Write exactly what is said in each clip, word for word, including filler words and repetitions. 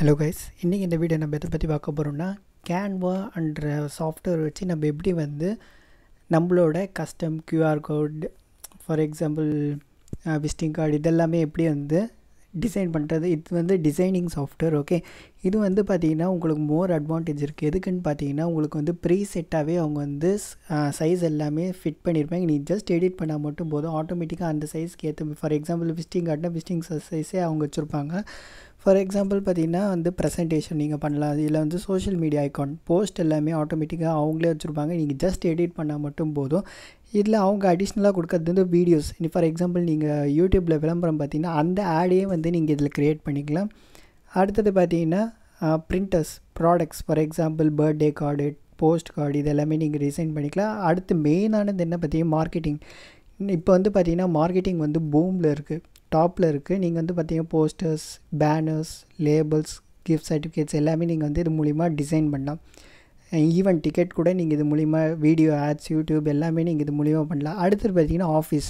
Hello guys, இன்றைக்கி இந்த video நம்ம எதை பற்றி பார்க்க போகிறோம்னா கேன்வா என்ற சாஃப்ட்வேர் வச்சு நம்ம எப்படி வந்து நம்மளோட custom QR code, for example visiting card இதெல்லாமே எப்படி வந்து டிசைன் பண்ணுறது. இது வந்து டிசைனிங் சாஃப்ட்வேர். ஓகே, இது வந்து பார்த்திங்கன்னா உங்களுக்கு மோர் அட்வான்டேஜ் இருக்குது. எதுக்குன்னு பார்த்தீங்கன்னா உங்களுக்கு வந்து ப்ரீ செட்டாகவே அவங்க வந்து சைஸ் எல்லாமே ஃபிட் பண்ணியிருப்பாங்க. நீ ஜஸ்ட் எடிட் பண்ணால் மட்டும் போதும், ஆட்டோமேட்டிக்காக அந்த சைஸ்க்கு ஏற்ற. ஃபார் எக்ஸாம்பிள் விசிட்டிங் கார்டுனா விசிட்டிங் சைஸே அவங்க வச்சுருப்பாங்க. ஃபார் எக்ஸாம்பிள் பார்த்திங்கன்னா வந்து ப்ரெசன்டேஷன் நீங்கள் பண்ணலாம். இதில் வந்து சோஷியல் மீடியா ஐக்கான், போஸ்ட் எல்லாமே ஆட்டோமேட்டிக்காக அவங்களே வச்சுருப்பாங்க. நீங்கள் ஜஸ்ட் எடிட் பண்ணால் மட்டும் போதும். இதில் அவங்க அடிஷ்னலாக கொடுக்கறது வந்து வீடியோஸ். ஃபார் எக்ஸாம்பிள் நீங்கள் யூடியூப்பில் விளம்பரம் பார்த்தீங்கன்னா அந்த ஆடையே வந்து நீங்கள் இதில் க்ரியேட் பண்ணிக்கலாம். அடுத்தது பார்த்தீங்கன்னா printers, products, for example birthday card, post card, இது எல்லாமே நீங்கள் டிசைன் பண்ணிக்கலாம். அடுத்து மெயினானது என்ன பார்த்தீங்கன்னா மார்க்கெட்டிங். இப்போ வந்து பார்த்திங்கன்னா மார்க்கெட்டிங் வந்து பூமில் இருக்குது, டாப்பில் இருக்குது. நீங்கள் வந்து பார்த்திங்கன்னா posters, banners, labels, gift certificates எல்லாமே நீங்கள் வந்து இது மூலிமா டிசைன் பண்ணலாம். ஈவன் டிக்கெட் கூட நீங்கள் இது மூலிமா, வீடியோ ஆட்ஸ், யூடியூப் எல்லாமே நீங்கள் இது மூலிமா பண்ணலாம். அடுத்தது பார்த்திங்கன்னா ஆஃபீஸ்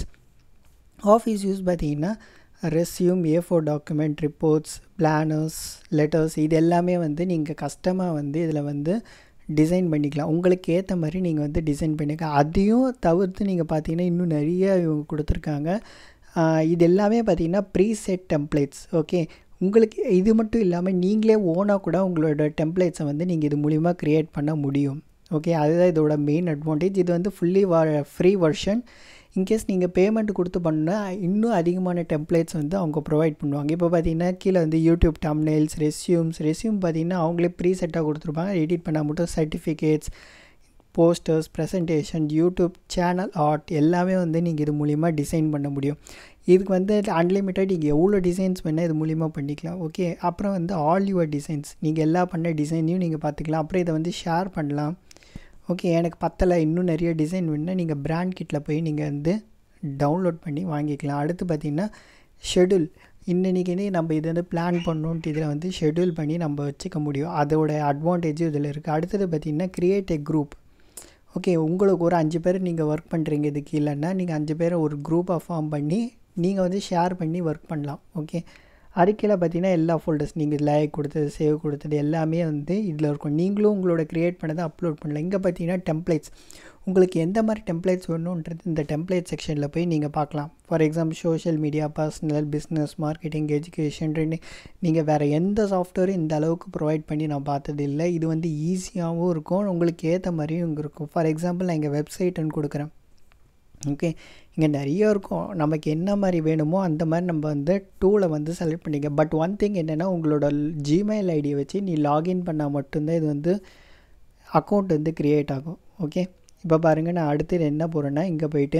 ஆஃபீஸ் யூஸ் பார்த்திங்கன்னா resume, A four document, reports, planners, letters, இது எல்லாமே வந்து நீங்கள் கஸ்டமாக வந்து இதில் வந்து டிசைன் பண்ணிக்கலாம். உங்களுக்கு ஏற்ற மாதிரி நீங்கள் வந்து டிசைன் பண்ணிக்கலாம். அதையும் தவிர்த்து நீங்கள் பார்த்தீங்கன்னா இன்னும் நிறைய இவங்க கொடுத்துருக்காங்க. இது எல்லாமே பார்த்திங்கன்னா ப்ரீசெட் டெம்ப்ளேட்ஸ். ஓகே, உங்களுக்கு இது மட்டும் இல்லாமல் நீங்களே ஓனாக கூட உங்களோட டெம்ப்ளேட்ஸை வந்து நீங்கள் இது மூலிமா க்ரியேட் பண்ண முடியும். ஓகே, அதுதான் இதோட மெயின் அட்வான்டேஜ். இது வந்து ஃபுல்லி வா ஃப்ரீ வெர்ஷன். இன்கேஸ் நீங்கள் பேமெண்ட் கொடுத்து பண்ணால் இன்னும் அதிகமான டெம்ப்ளேட்ஸ் வந்து அவங்க ப்ரொவைட் பண்ணுவாங்க. இப்போ பார்த்தீங்கன்னா கீழே வந்து யூடியூப் தம்ப்நெயில்ஸ், ரெஸ்யூம்ஸ் ரெஸ்யூம் பார்த்தீங்கன்னா அவங்களே ப்ரீ செட்டாக கொடுத்துருப்பாங்க. எடிட் பண்ணால் மட்டும் certificates, posters, presentation, YouTube channel art எல்லாமே வந்து நீங்கள் இது மூலிமா டிசைன் பண்ண முடியும். இதுக்கு வந்து அன்லிமிட்டட், நீங்கள் எவ்வளோ டிசைன்ஸ் வேணால் இது மூலிமா பண்ணிக்கலாம். ஓகே, அப்புறம் வந்து ஆல் யுவர் டிசைன்ஸ், நீங்கள் எல்லா பண்ண டிசைனையும் நீங்கள் பார்த்துக்கலாம். அப்புறம் இதை வந்து ஷேர் பண்ணலாம். ஓகே, எனக்கு பத்தலை, இன்னும் நிறைய டிசைன் வேணுன்னா நீங்கள் பிராண்ட் கிட்டில் போய் நீங்கள் வந்து டவுன்லோட் பண்ணி வாங்கிக்கலாம். அடுத்து பார்த்திங்கன்னா ஷெடியூல். இன்னைக்கு நம்ம இதை வந்து பிளான் பண்ணோன்ட்டு இதில் வந்து ஷெடியூல் பண்ணி நம்ம வச்சுக்க முடியும். அதோட அட்வான்டேஜும் இதில் இருக்குது. அடுத்தது பார்த்திங்கன்னா கிரியேட் எ குரூப். ஓகே, உங்களுக்கு ஒரு அஞ்சு பேர் நீங்கள் ஒர்க் பண்ணுறீங்க இதுக்கு, இல்லைன்னா நீங்கள் அஞ்சு பேரை ஒரு குரூப்பாக ஃபார்ம் பண்ணி நீங்கள் வந்து ஷேர் பண்ணி ஒர்க் பண்ணலாம். ஓகே, அதுக்கீழே பார்த்தீங்கன்னா எல்லா ஃபோல்டர்ஸ் நீங்கள் லைக் கொடுத்தது, சேவ் கொடுத்தது எல்லாமே வந்து இதில் இருக்கும். நீங்களும் உங்களோட க்ரியேட் பண்ணதை அப்லோட் பண்ணலாம். இங்கே பார்த்தீங்கன்னா டெம்ப்ளேட்ஸ், உங்களுக்கு எந்த மாதிரி டெம்ப்ளேட்ஸ் வேணுன்றது இந்த டெம்ப்ளேட் செக்ஷனில் போய் நீங்கள் பார்க்கலாம். For example social media, personal, business, marketing, education, training, நீங்கள் வேறு எந்த சாஃப்ட்வேரும் இந்த அளவுக்கு ப்ரொவைட் பண்ணி நான் பார்த்தது இல்லை. இது வந்து ஈஸியாகவும் இருக்கும், உங்களுக்கு ஏற்ற மாதிரியும் இங்கே இருக்கும். ஃபார் எக்ஸாம்பிள் நான் இங்கே வெப்சைட்டுன்னு கொடுக்குறேன். ஓகே, இங்கே நிறைய இருக்கும், நமக்கு என்ன மாதிரி வேணுமோ அந்த மாதிரி நம்ம வந்து டூலை வந்து செலக்ட் பண்ணிக்க. பட் ஒன் திங் என்னென்னா உங்களோட ஜிமெயில் ஐடியை வச்சு நீ லாகின் பண்ணால் மட்டும்தான் இது வந்து அக்கௌண்ட் வந்து க்ரியேட் ஆகும். ஓகே, இப்போ பாருங்கள், நான் அடுத்து என்ன போகிறேன்னா இங்கே போயிட்டு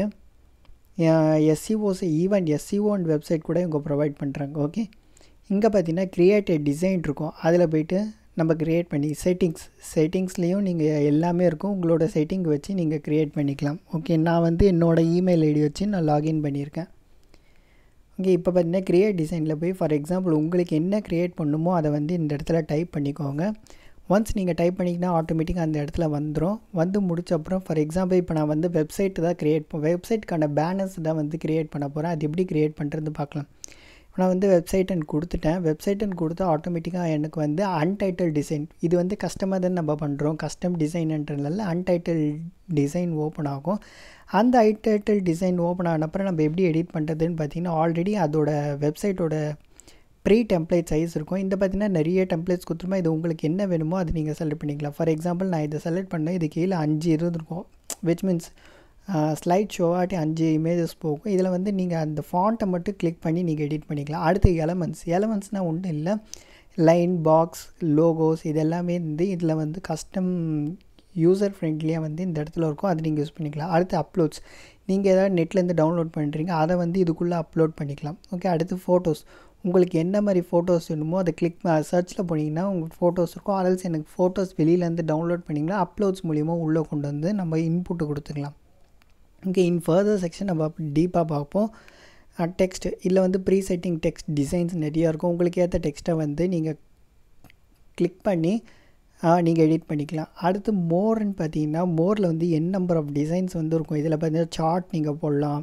SEOs, even SEO and website கூட இவங்க ப்ரொவைட் பண்ணுறாங்க. ஓகே, இங்கே பார்த்தீங்கன்னா க்ரியேட் டிசைன் இருக்கும், அதில் போய்ட்டு நம்ம க்ரியேட் பண்ணி செட்டிங்ஸ், செட்டிங்ஸ்லேயும் நீங்கள் எல்லாமே இருக்கும், உங்களோட செட்டிங் வச்சு நீங்கள் க்ரியேட் பண்ணிக்கலாம். ஓகே, நான் வந்து என்னோடய இமெயில் ஐடி வச்சு நான் லாகின் பண்ணியிருக்கேன். ஓகே, இப்போ பார்த்தீங்கன்னா க்ரியேட் டிசைனில் போய் ஃபார் எக்ஸாம்பிள் உங்களுக்கு என்ன க்ரியேட் பண்ணணுமோ அதை வந்து இந்த இடத்துல டைப் பண்ணிக்கோங்க. ஒன்ஸ் நீங்கள் டைப் பண்ணிங்கன்னா ஆட்டோமேட்டிக்காக அந்த இடத்துல வந்துடும். வந்து முடிச்ச அப்புறம் ஃபார் எக்ஸாம்பிள் இப்போ நான் வந்து வெப்சைட்டு தான் க்ரியேட் பண்ண வெப்சைட்டுக்கான பேனர்ஸ் தான் வந்து க்ரியேட் பண்ண போகிறேன். அது எப்படி க்ரியேட் பண்ணுறது பார்க்கலாம். நான் வந்து வெப்சைட்டுன்னு கொடுத்துட்டேன். வெப்சைட்டுன்னு கொடுத்தா ஆட்டோமேட்டிக்காக எனக்கு வந்து அன்டைட்டில் டிசைன், இது வந்து கஸ்டமாக தான் நம்ம பண்ணுறோம், கஸ்டம் டிசைன்ன்றதுனால அன்டைட்டில் டிசைன் ஓப்பன் ஆகும். அந்த அன்டைட்டில் டிசைன் ஓப்பன் ஆனப்பறம் நம்ம எப்படி எடிட் பண்ணுறதுன்னு பார்த்தீங்கன்னா ஆல்ரெடி அதோட வெப்சைட்டோட ப்ரீ டெம்ப்ளேட் சைஸ் இருக்கும். இந்த பார்த்தீங்கன்னா நிறைய டெம்ப்ளேட்ஸ் கொடுத்துருமா, இது உங்களுக்கு என்ன வேணுமோ அது நீங்கள் செலக்ட் பண்ணிக்கலாம். ஃபார் எக்ஸாம்பிள் நான் இதை செலக்ட் பண்ணேன், இது கீழே அஞ்சு இருந்திருக்கும், விச் மீன்ஸ் ஸ்லைட் ஷோவாட்டி அஞ்சு இமேஜஸ் போகும். இதில் வந்து நீங்கள் அந்த ஃபாண்ட்டை மட்டும் கிளிக் பண்ணி நீங்கள் எடிட் பண்ணிக்கலாம். அடுத்து எலமெண்ட்ஸ், எலமெண்ட்ஸ்னால் ஒன்றும் இல்லை, லைன், பாக்ஸ், லோகோஸ், இது எல்லாமே வந்து இதில் வந்து கஸ்டம் யூசர் ஃப்ரெண்ட்லியாக வந்து இந்த இடத்துல இருக்கும், அது நீங்கள் யூஸ் பண்ணிக்கலாம். அடுத்து அப்லோட்ஸ், நீங்கள் ஏதாவது நெட்லேருந்து டவுன்லோட் பண்ணுறீங்க அதை வந்து இதுக்குள்ளே அப்லோட் பண்ணிக்கலாம். ஓகே, அடுத்து ஃபோட்டோஸ், உங்களுக்கு என்ன மாதிரி ஃபோட்டோஸ் வேணுமோ அதை கிளிக் சர்ச்சில் போனீங்கன்னா உங்களுக்கு ஃபோட்டோஸ் இருக்கும். அதல்ஸ் எனக்கு ஃபோட்டோஸ் வெளியிலேருந்து டவுன்லோட் பண்ணிங்கன்னா அப்லோட்ஸ் மூலிமா உள்ளே கொண்டு வந்து நம்ம இன்புட்டு கொடுத்துக்கலாம். ஓகே, இன் ஃபர்தர் செக்ஷன் நம்ம டீப்பாக பார்ப்போம். டெக்ஸ்ட், இதில் வந்து ப்ரீ செட்டிங் டெக்ஸ்ட் டிசைன்ஸ் நிறையா இருக்கும். உங்களுக்கு ஏற்ற டெக்ஸ்ட்டை வந்து நீங்கள் கிளிக் பண்ணி நீங்கள் எடிட் பண்ணிக்கலாம். அடுத்து மோர்ன்னு பார்த்தீங்கன்னா மோரில் வந்து என் நம்பர் ஆஃப் டிசைன்ஸ் வந்து இருக்கும். இதில் பார்த்தீங்கன்னா சார்ட் நீங்கள் போடலாம்,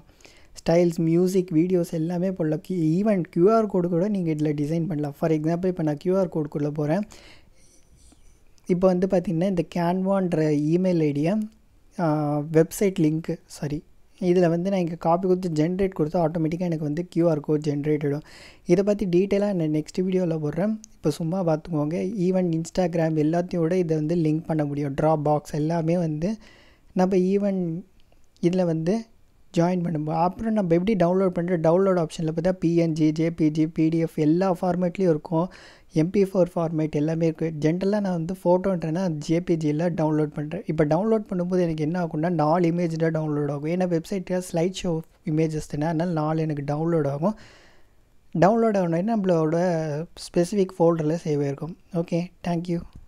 ஸ்டைல்ஸ், மியூசிக், வீடியோஸ் எல்லாமே போடலாம். ஈவன் கியூஆர் கோடு கூட நீங்கள் இதில் டிசைன் பண்ணலாம். ஃபார் எக்ஸாம்பிள் இப்போ நான் கியூஆர் கோடுக்குள்ளே போகிறேன். இப்போ வந்து பார்த்திங்கன்னா இந்த கேன்வான்ற இமெயில் ஐடியை வெப்சைட் லிங்க்கு சாரி இதில் வந்து நான் இங்கே காப்பி கொடுத்து ஜென்ரேட் கொடுத்து ஆட்டோமேட்டிக்காக எனக்கு வந்து கியூஆர் கோட் ஜென்ரேட் ஆகிடும். இதை பற்றி டீட்டெயிலாக நான் நெக்ஸ்ட் வீடியோவில் போடுறேன். இப்போ சும்மா பார்த்துக்கோங்க. ஈவன் இன்ஸ்டாகிராம் எல்லாத்தையோட இதை வந்து லிங்க் பண்ண முடியும். ட்ராப் பாக்ஸ் எல்லாமே வந்து நம்ம ஈவன் இதில் வந்து ஜாயின் பண்ணும்போது அப்புறம் நம்ம எப்படி டவுன்லோட் பண்ணுற டவுன்லோட் ஆப்ஷனில் பார்த்தா பிஎன்ஜி, ஜேபிஜி, பிடிஎஃப் எல்லா ஃபார்மேட்லேயும் இருக்கும். எம்பி ஃபோர் ஃபார்மேட் எல்லாமே இருக்குது. ஜென்ரலாக நான் வந்து ஃபோட்டோன்றேன்னா ஜேபிஜியில் டவுன்லோட் பண்ணுறேன். இப்போ டவுன்லோட் பண்ணும்போது எனக்கு என்ன ஆகும்னா நாலு இமேஜ் தான் டவுன்லோட் ஆகும். ஏன்னா வெப்சைட்டில் ஸ்லைட் ஷோ இமேஜஸ் தானே, அதனால் நாலு எனக்கு டவுன்லோட் ஆகும். டவுன்லோட் ஆகணுன்னா நம்மளோட ஸ்பெசிஃபிக் ஃபோல்டரில் சேவ் ஆகிருக்கும். Okay, thank you.